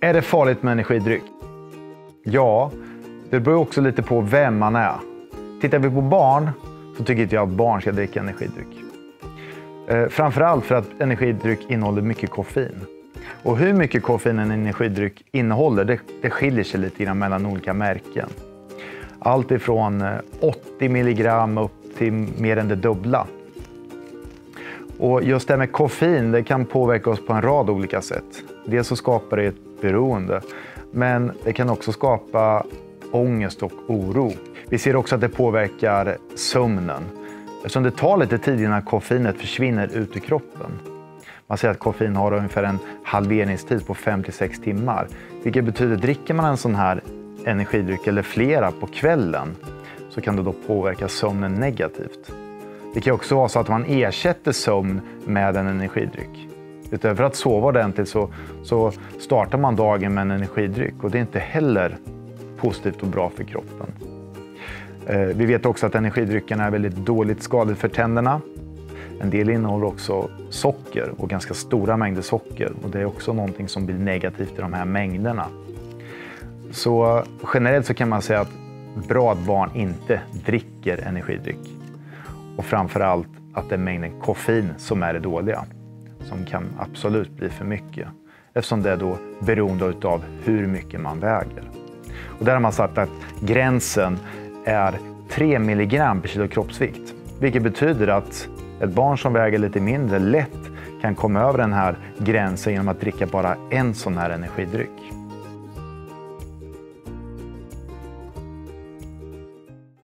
Är det farligt med energidryck? Ja, det beror också lite på vem man är. Tittar vi på barn så tycker inte jag att barn ska dricka energidryck. Framförallt för att energidryck innehåller mycket koffein. Och hur mycket koffein en energidryck innehåller, det skiljer sig lite grann mellan olika märken. Allt ifrån 80 mg upp till mer än det dubbla. Och just det med koffein, det kan påverka oss på en rad olika sätt. Dels så skapar det ett beroende, men det kan också skapa ångest och oro. Vi ser också att det påverkar sömnen, eftersom det tar lite tid innan koffeinet försvinner ut ur kroppen. Man säger att koffein har ungefär en halveringstid på 5-6 timmar, vilket betyder att dricker man en sån här energidryck eller flera på kvällen så kan det då påverka sömnen negativt. Det kan också vara så att man ersätter sömn med en energidryck. Utöver för att sova ordentligt så startar man dagen med en energidryck, och det är inte heller positivt och bra för kroppen. Vi vet också att energidryckerna är väldigt dåligt skadligt för tänderna. En del innehåller också socker, och ganska stora mängder socker, och det är också någonting som blir negativt i de här mängderna. Så generellt så kan man säga att bra att barn inte dricker energidryck. Och framförallt att det är mängden koffein som är det dåliga, som kan absolut bli för mycket, eftersom det är då beroende av hur mycket man väger. Och där har man sagt att gränsen är 3 mg per kilo kroppsvikt, vilket betyder att ett barn som väger lite mindre lätt kan komma över den här gränsen genom att dricka bara en sån här energidryck.